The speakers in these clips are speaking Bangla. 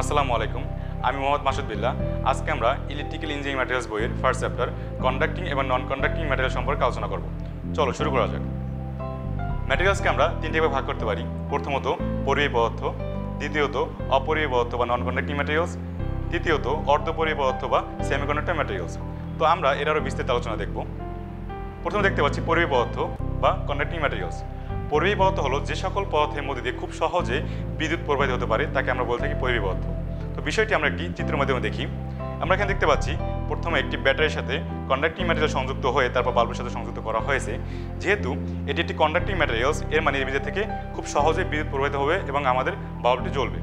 আসসালামু আলাইকুম, আমি মোহাম্মদ মাসুদ বিল্লাহ। আজকে আমরা ইলেকট্রিক্যাল ইঞ্জিনিয়ারিং ম্যাটেরিয়ালস বইয়ের ফার্স্ট চ্যাপ্টার কন্ডাক্টিং এবং নন কন্ডাক্টিং ম্যাটেরিয়াল সম্পর্কে আলোচনা করব। চলো শুরু করা যাক। ম্যাটেরিয়ালসকে আমরা তিনটি ভাগে ভাগ করতে পারি। প্রথমত পরিবাহী পদার্থ, দ্বিতীয়ত অপরিবাহী পদার্থ বা নন কন্ডাক্টিং ম্যাটেরিয়ালস, তৃতীয়ত অর্ধপরিবাহী পদার্থ বা সেমিকন্ডাক্টর ম্যাটেরিয়ালস। তো আমরা এর আরও বিস্তারিত আলোচনা দেখব। প্রথমে দেখতে পাচ্ছি পরিবাহী পদার্থ বা কন্ডাক্টিং ম্যাটেরিয়ালস। পরিবাহী পদার্থ হলো যে সকল পদার্থের মধ্যে দিয়ে খুব সহজে বিদ্যুৎ প্রবাহিত হতে পারে তাকে আমরা বলে থাকি পরিবাহী পদার্থ। তো বিষয়টি আমরা একটি চিত্রের মাধ্যমে দেখি। আমরা এখানে দেখতে পাচ্ছি প্রথমে একটি ব্যাটারির সাথে কন্ডাক্টিং ম্যাটেরিয়াল সংযুক্ত হয়ে তারপর বাল্বের সাথে সংযুক্ত করা হয়েছে। যেহেতু এটি একটি কন্ডাক্টিং ম্যাটেরিয়ালস, এর মানে এর ভিতর থেকে খুব সহজে বিদ্যুৎ প্রবাহিত হবে এবং আমাদের বাল্বটি জ্বলবে।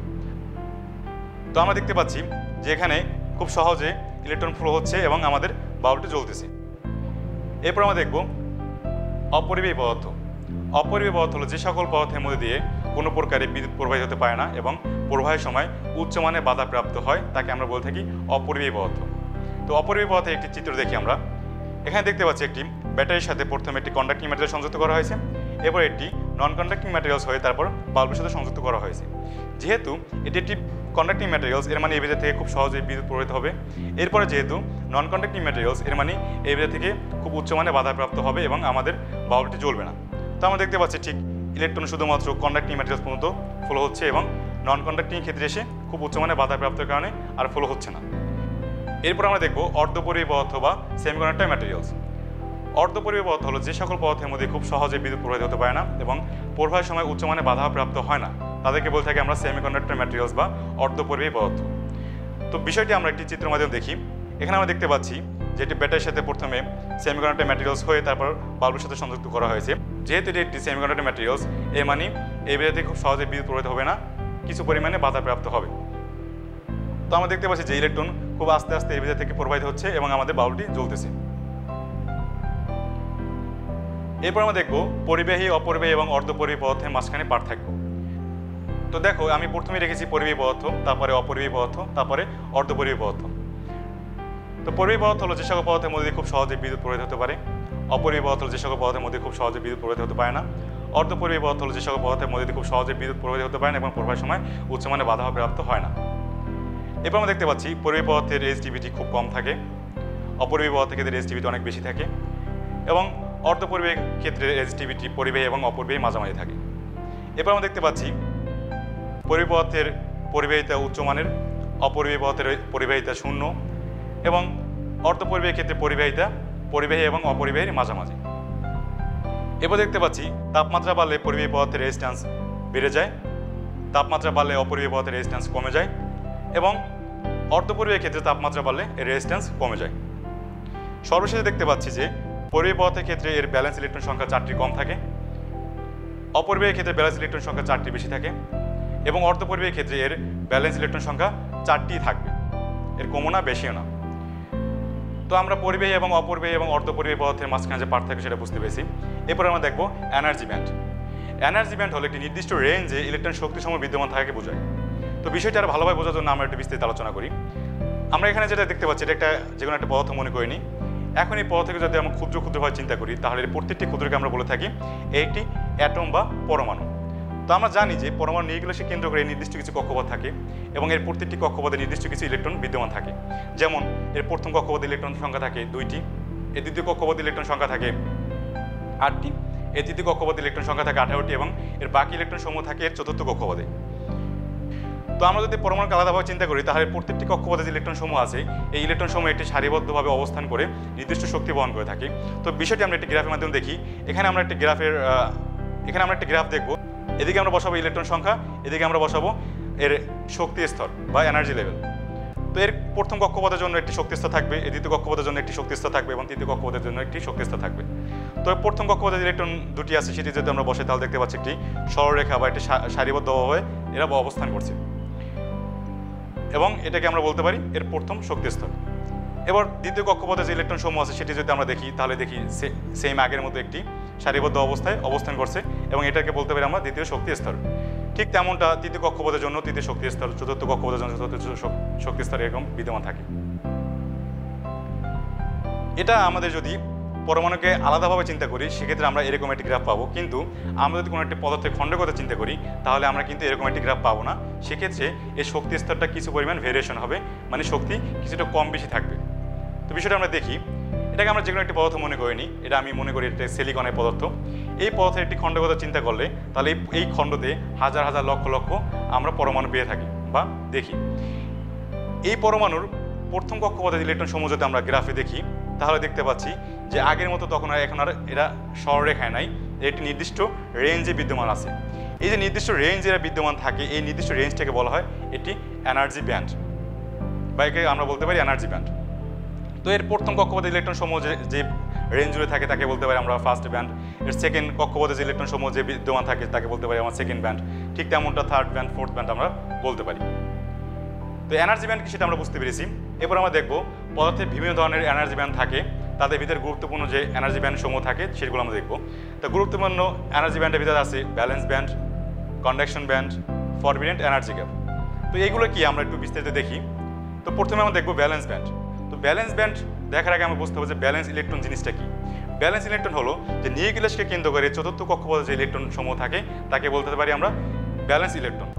তো আমরা দেখতে পাচ্ছি যে এখানে খুব সহজে ইলেকট্রন ফ্লো হচ্ছে এবং আমাদের বাল্বটি জ্বলতেছে। এরপর আমরা দেখব অপরিবাহী পদার্থ। অপরিবাহী পদার্থ হলো যে সকল পদার্থের মধ্যে দিয়ে কোনো প্রকারে বিদ্যুৎ প্রবাহিত হতে পারে না এবং প্রবাহের সময় উচ্চমানে বাধাপ্রাপ্ত হয় তাকে আমরা বলে থাকি অপরিবাহী পদার্থ। তো অপরিবাহী পদার্থের একটি চিত্র দেখি আমরা। এখানে দেখতে পাচ্ছি একটি ব্যাটারির সাথে প্রথমে একটি কন্ডাক্টিং ম্যাটেরিয়াল সংযুক্ত করা হয়েছে, এরপর একটি নন কন্ডাক্টিং ম্যাটেরিয়ালস হয়ে তারপর বাল্বের সাথে সংযুক্ত করা হয়েছে। যেহেতু এটি একটি কন্ডাক্টিং ম্যাটেরিয়ালস, এর মানে এই ভিতর থেকে খুব সহজেই বিদ্যুৎ প্রবাহিত হবে। এরপরে যেহেতু নন কন্ডাক্টিং ম্যাটেরিয়ালস, এর মানে এই ভিতর থেকে খুব উচ্চমানে বাধাপ্রাপ্ত হবে এবং আমাদের বাল্বটি জ্বলবে না। তো আমরা দেখতে পাচ্ছি ঠিক ইলেকট্রন শুধুমাত্র কন্ডাক্টিং ম্যাটেরিয়ালস পর্যন্ত ফ্লো হচ্ছে এবং নন কন্ডাক্টিং ক্ষেত্রে এসে খুব উচ্চমানে বাধাপ্রাপ্তের কারণে আর ফ্লো হচ্ছে না। এরপর আমরা দেখব অর্ধপরিবাহী পদার্থ বা সেমিকন্ডাক্টর ম্যাটেরিয়ালস। অর্ধপরিবাহী পদার্থ হলো যে সকল পদার্থের মধ্যে খুব সহজে বিদ্যুৎ প্রবাহিত হতে পারে না এবং প্রবাহের সময় উচ্চমানে বাধাপ্রাপ্ত হয় না, তাদেরকে বলে থাকি আমরা সেমিকন্ডাক্টর ম্যাটেরিয়ালস বা অর্ধপরিবাহী পদার্থ। তো বিষয়টি আমরা একটি চিত্রের মাধ্যমে দেখি। এখানে আমরা দেখতে পাচ্ছি যে এটি ব্যাটারির সাথে প্রথমে সেমিকন্ডাক্টর ম্যাটেরিয়ালস হয়ে তারপর বাল্বের সাথে সংযুক্ত করা হয়েছে। যেহেতু এটি একটি সেমিকন্ডাক্টর ম্যাটেরিয়ালস, এর মানে এই ভিতরে খুব সহজে বিদ্যুৎ প্রবাহিত হবে না, কিছু পরিমাণে বাধাপ্রাপ্ত হবে। তো আমরা দেখতে পাচ্ছি যে ইলেকট্রন খুব আস্তে আস্তে এই ভিতর থেকে প্রবাহিত হচ্ছে এবং আমাদের বাল্বটি জ্বলতেছে। এরপর আমরা দেখব পরিবাহী, অপরিবাহী এবং অর্ধপরিবাহী পদার্থের মাঝখানে পার্থক্য। তো দেখো, আমি প্রথমেই রেখেছি পরিবাহী পদার্থ, তারপরে অপরিবাহী পদার্থ, তারপরে অর্ধপরিবাহী পদার্থ। তো পরিবাহী পদার্থ হলো যে সকল পদার্থের মধ্যে খুব সহজে বিদ্যুৎ প্রবাহিত হতে পারে। অপরিবাহী পদার্থ হলো যে সকল পদার্থের মধ্যে খুব সহজে বিদ্যুৎ প্রবাহিত হতে পারে না। অর্ধপরিবাহী পদার্থ হলো যে সকল পদার্থের মধ্যে খুব সহজে বিদ্যুৎ প্রবাহিত হতে পারে না এবং প্রবাহের সময় উচ্চমানে বাধাপ্রাপ্ত হয় না। এরপর আমরা দেখতে পাচ্ছি পরিবাহী পদার্থের রেজিস্টিভিটি খুব কম থাকে, অপরিবাহী পদার্থের ক্ষেত্রে রেজিস্টিভিটি অনেক বেশি থাকে এবং অর্ধপরিবাহী ক্ষেত্রে রেজিস্টিভিটি পরিবাহী এবং অপরিবাহী মাঝামাঝি থাকে। এরপর আমরা দেখতে পাচ্ছি পরিবাহী পদার্থের পরিবাহিতা উচ্চমানের, অপরিবাহী পদার্থের পরিবাহিতা শূন্য এবং অর্ধপরিবাহী ক্ষেত্রে পরিবাহিতা পরিবাহী এবং অপরিবাহীর মাঝামাঝি। এরপর দেখতে পাচ্ছি তাপমাত্রা বাড়লে পরিবাহী পদার্থের রেজিস্ট্যান্স বেড়ে যায়, তাপমাত্রা বাড়লে অপরিবাহী পদার্থের রেজিস্ট্যান্স কমে যায় এবং অর্ধপরিবাহী ক্ষেত্রে তাপমাত্রা বাড়লে এর রেজিস্ট্যান্স কমে যায়। সর্বশেষে দেখতে পাচ্ছি যে পরিবাহী পদার্থের ক্ষেত্রে এর ব্যালেন্স ইলেকট্রন সংখ্যা 4টি কম থাকে, অপরিবাহী ক্ষেত্রে ব্যালেন্স ইলেকট্রন সংখ্যা 4টি বেশি থাকে এবং অর্ধপরিবাহী ক্ষেত্রে এর ব্যালেন্স ইলেকট্রন সংখ্যা 4টিই থাকবে, এর কমও না বেশিও না। তো আমরা পরিবাহী এবং অপরিবাহী এবং অর্ধপরিবাহী পদার্থের মাঝখানে যে পার্থক্য সেটা বুঝতে পেরেছি। এরপর আমরা দেখব এনার্জি ব্যান্ড। এনার্জি ব্যান্ড হলো একটি নির্দিষ্ট রেঞ্জে ইলেকট্রন শক্তি সময় বিদ্যমান থাকাকে বোঝায়। তো বিষয়টা আরও ভালোভাবে বোঝার জন্য আমরা একটু বিস্তারিত আলোচনা করি। আমরা এখানে যেটা দেখতে পাচ্ছি এটা একটা যে কোনো একটা পদার্থ মনে করিনি। এখন এই পদার্থকে যদি আমরা ক্ষুদ্র ক্ষুদ্রভাবে চিন্তা করি তাহলে এর প্রত্যেকটি ক্ষুদ্রকে আমরা বলে থাকি একটি অ্যাটম বা পরমাণু। তো আমরা জানি যে পরমাণু নিউক্লিয়াসকে কেন্দ্র করে নির্দিষ্ট কিছু কক্ষপথ থাকে এবং এর প্রত্যেকটি কক্ষপথে নির্দিষ্ট কিছু ইলেকট্রন বিদ্যমান থাকে। যেমন এর প্রথম কক্ষপথে ইলেকট্রন সংখ্যা থাকে 2টি, এর দ্বিতীয় কক্ষপথে ইলেকট্রন সংখ্যা থাকে 8টি, এর তৃতীয় কক্ষপথে ইলেকট্রন সংখ্যা থাকে 18টি এবং এর বাকি ইলেকট্রন সমূহ থাকে এর চতুর্থ কক্ষপথে। তো আমরা যদি পরমাণুকে আলাদাভাবে চিন্তা করি তাহলে প্রত্যেকটি কক্ষপথে যে ইলেকট্রন সমূহ আছে এই ইলেকট্রন সমূহ একটি সারিবদ্ধভাবে অবস্থান করে নির্দিষ্ট শক্তি বহন করে থাকে। তো বিষয়টি আমরা একটি গ্রাফের মাধ্যমে দেখি। এখানে আমরা একটি গ্রাফ দেখব। এদিকে আমরা বসাবো ইলেকট্রন সংখ্যা, এদিকে আমরা বসাবো এর শক্তি স্তর বা এনার্জি লেভেল। তো এর প্রথম কক্ষপথের জন্য একটি শক্তি স্তর থাকবে, এর দ্বিতীয় কক্ষপথের জন্য একটি শক্তি স্তর থাকবে এবং তৃতীয় কক্ষপথের জন্য একটি শক্তি স্তর থাকবে। তো প্রথম কক্ষপথের ইলেকট্রন 2টি আছে, সেটি যদি আমরা বসাই তাহলে দেখতে পাচ্ছি একটি সরলরেখা বা একটি সারিবদ্ধভাবে এরা অবস্থান করছে এবং এটাকে আমরা বলতে পারি এর প্রথম শক্তি স্তর। এবার দ্বিতীয় কক্ষপথে যে ইলেকট্রন সমূহ আছে সেটি যদি আমরা দেখি তাহলে দেখি সেম আগের মতো একটি সারিবদ্ধ অবস্থায় অবস্থান করছে এবং এটাকে বলতে পারি আমরা দ্বিতীয় শক্তি স্তর। ঠিক তেমনটা তৃতীয় কক্ষপথের জন্য তৃতীয় শক্তি স্তর, চতুর্থ কক্ষপথের জন্য চতুর্থ শক্তি স্তর এরকম বিদ্যমান থাকে। এটা আমাদের যদি পরমাণুকে আলাদাভাবে চিন্তা করি সেক্ষেত্রে আমরা এরকম একটি গ্রাফ পাবো, কিন্তু আমরা যদি কোনো একটি পদার্থের খণ্ডের কথা চিন্তা করি তাহলে আমরা কিন্তু এরকম একটি গ্রাফ পাবো না। সেক্ষেত্রে এই শক্তি স্তরটা কিছু পরিমাণ ভেরিয়েশন হবে, মানে শক্তি কিছুটা কম বেশি থাকবে। তো বিষয়টা আমরা দেখি, এটাকে আমরা যে কোনো একটি পদার্থ মনে করিনি, এটা আমি মনে করি এটা সিলিকনের পদার্থ। এই পদার্থের একটি খণ্ডের কথা চিন্তা করলে তাহলে এই খণ্ডতে হাজার হাজার লক্ষ লক্ষ আমরা পরমাণু পেয়ে থাকি বা দেখি। এই পরমাণুর প্রথম কক্ষপথের ইলেকট্রন সমূহ যদি আমরা গ্রাফে দেখি তাহলে দেখতে পাচ্ছি যে আগের মতো তখন এখন আর এরা সরলরেখায় নাই, একটি নির্দিষ্ট রেঞ্জে বিদ্যমান আছে। এই যে নির্দিষ্ট রেঞ্জে এরা বিদ্যমান থাকে, এই নির্দিষ্ট রেঞ্জটাকে বলা হয় এটি এনার্জি ব্যান্ড, বা একে আমরা বলতে পারি এনার্জি ব্যান্ড। তো এর প্রথম কক্ষপথের ইলেকট্রন সমূহ যে রেঞ্জ জুড়ে থাকে তাকে বলতে পারি আমরা ফার্স্ট ব্যান্ড। এর সেকেন্ড কক্ষপথে যে ইলেকট্রন সমূহ যে বিদ্যমান থাকে তাকে বলতে পারি আমরা সেকেন্ড ব্যান্ড। ঠিক তেমনটা থার্ড ব্যান্ড, ফোর্থ ব্যান্ড আমরা বলতে পারি। তো এনার্জি ব্যান্ড কি সেটা আমরা বুঝতে পেরেছি। এরপর আমরা দেখব পদার্থের বিভিন্ন ধরনের এনার্জি ব্যান্ড থাকে, তাদের ভিতরে গুরুত্বপূর্ণ যে এনার্জি ব্যান্ড সমূহ থাকে সেগুলো আমরা দেখব। তো গুরুত্বপূর্ণ এনার্জি ব্যান্ডের ভিতরে আছে valence band, conduction band, forbidden energy gap. তো এইগুলো কি আমরা একটু বিস্তারিত দেখি। তো প্রথমে আমরা দেখব ব্যালেন্স ব্যান্ড। তো ব্যালেন্স ব্যান্ড দেখার আগে আমরা বুঝতে হবে যে ব্যালেন্স ইলেকট্রন জিনিসটা কি। ব্যালেন্স ইলেকট্রন হলো যে নিউক্লিয়াসকে কেন্দ্র করে চতুর্থ কক্ষপথে যে ইলেকট্রন সমূহ থাকে তাকে বলতে পারি আমরা ব্যালেন্স ইলেকট্রন।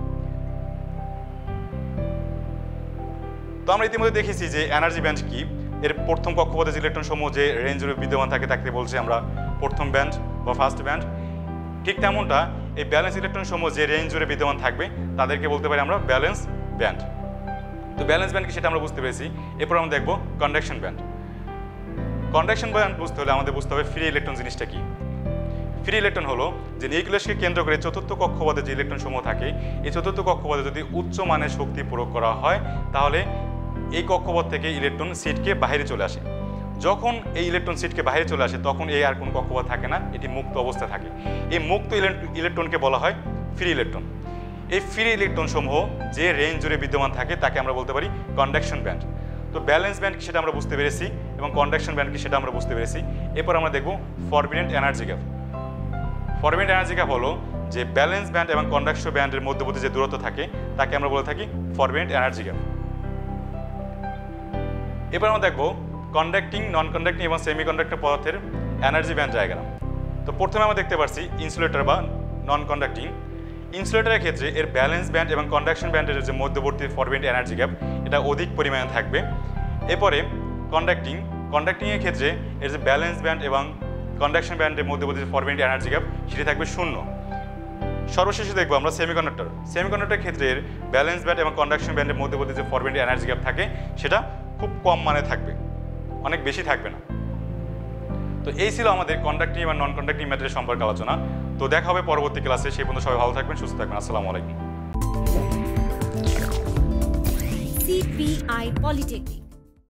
তো আমরা ইতিমধ্যে দেখেছি যে এনার্জি ব্যান্ড কি। এর প্রথম কক্ষপথে যে ইলেকট্রন সমূহ যে রেঞ্জ জুড়ে বিদ্যমান থাকে তাকে বলছি আমরা প্রথম ব্যান্ড বা ফার্স্ট ব্যান্ড। ঠিক তেমনটা এই ব্যালেন্স ইলেকট্রন সমূহ যে রেঞ্জ জুড়ে বিদ্যমান থাকবে তাদেরকে বলতে পারি আমরা ব্যালেন্স ব্যান্ড। তো ব্যালেন্স ব্যান্ড কি সেটা আমরা বুঝতে পেরেছি। এরপর আমরা দেখব কন্ডাকশন ব্যান্ড। কন্ডাকশন ব্যান্ড বুঝতে হলে আমাদের বুঝতে হবে ফ্রি ইলেকট্রন জিনিসটা কি। ফ্রি ইলেকট্রন হলো যে নিউক্লিয়াসকে কেন্দ্র করে চতুর্থ কক্ষপথে যে ইলেকট্রন সমূহ থাকে, এই চতুর্থ কক্ষপথে যদি উচ্চ মানের শক্তি প্রয়োগ করা হয় তাহলে এই কক্ষপথ থেকে ইলেকট্রন সিটকে বাইরে চলে আসে। যখন এই ইলেকট্রন সিটকে বাইরে চলে আসে তখন এই আর কোনো কক্ষপথ থাকে না, এটি মুক্ত অবস্থায় থাকে। এই মুক্ত ইলেকট্রনকে বলা হয় ফ্রি ইলেকট্রন। এই ফ্রি ইলেকট্রন সমূহ যে রেঞ্জ জুড়ে বিদ্যমান থাকে তাকে আমরা বলতে পারি কন্ডাকশন ব্যান্ড। তো ব্যালেন্স ব্যান্ড কি সেটা আমরা বুঝতে পেরেছি এবং কন্ডাকশন ব্যান্ড কি সেটা আমরা বুঝতে পেরেছি। এরপর আমরা দেখব forbidden energy gap. Forbidden energy gap হলো যে ব্যালেন্স ব্যান্ড এবং কন্ডাকশন ব্যান্ডের মধ্যবর্তী যে দূরত্ব থাকে তাকে আমরা বলে থাকি ফরবিডেন্ট এনার্জি গ্যাপ। এবার আমরা দেখব কন্ডাক্টিং, নন কন্ডাক্টিং এবং সেমি কন্ডাক্টর পদার্থের এনার্জি ব্যান্ড ডায়াগ্রাম। তো প্রথমে আমরা দেখতে পাচ্ছি ইনসুলেটর বা নন কন্ডাক্টিং। ইনসুলেটরের ক্ষেত্রে এর ব্যালেন্স ব্যান্ড এবং কন্ডাকশন ব্যান্ডের যে মধ্যবর্তী ফরবিডেন্ট এনার্জি গ্যাপ এটা অধিক পরিমাণে থাকবে। এরপরে কন্ডাক্টিংয়ের ক্ষেত্রে এর যে ব্যালেন্স ব্যান্ড এবং কন্ডাকশন ব্যান্ডের মধ্যবর্তী ফরবিডেন্ট এনার্জি গ্যাপ সেটি থাকবে 0। সর্বশেষে দেখবো আমরা সেমিকন্ডাক্টরের ক্ষেত্রে এর ব্যালেন্স ব্যান্ড এবং কন্ডাকশন ব্যান্ডের মধ্যবর্তী যে ফরবিডেন্ট এনার্জি গ্যাপ থাকে সেটা খুব কম মানে থাকবে, অনেক বেশি থাকবে না। তো এই ছিল আমাদের কন্ডাক্টিং এবং নন কন্ডাক্টিং ম্যাটারের সম্পর্কে আলোচনা। তো দেখা হবে পরবর্তী ক্লাসে। সেই পর্যন্ত সবাই ভালো থাকবেন, সুস্থ থাকবেন। আসসালামু আলাইকুম। CPI Polytechnic